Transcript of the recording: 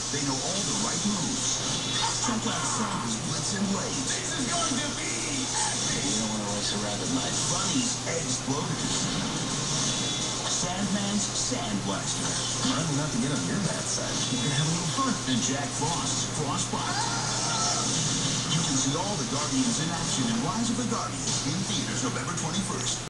They know all the right moves. Check out Sandy's Blitz and Blade. This is going to be epic! You don't want to race a rabbit, mate. Bunny's Exploders. Sandman's Sand Blaster. Remind me not to get on your bad side. We're gonna have a little fun. And Jack Frost's Frostbite. You can see all the Guardians in action in Rise of the Guardians in theaters November 21st.